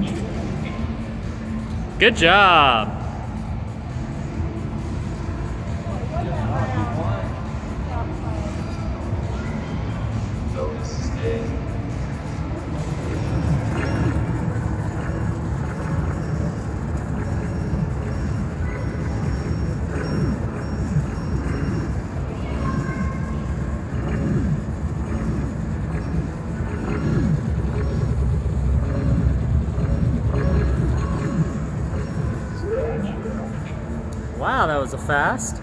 Good job. Wow, that was a fast.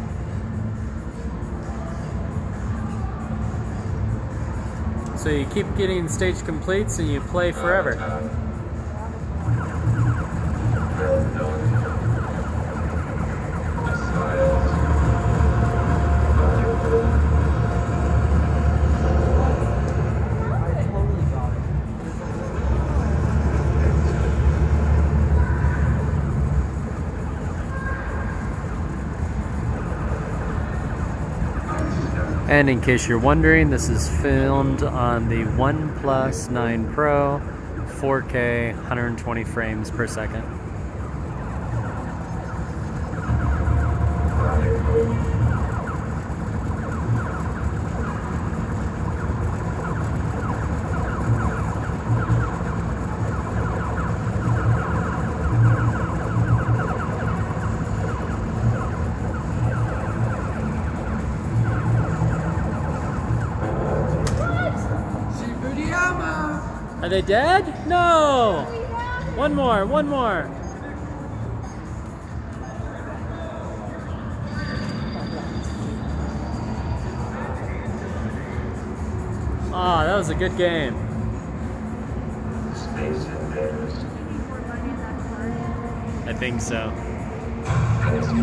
So you keep getting stage completes and you play forever. And in case you're wondering, this is filmed on the OnePlus 9 Pro, 4K, 120 frames per second. Are they dead? No! One more, one more. Ah, that was a good game. Space Invaders. I think so.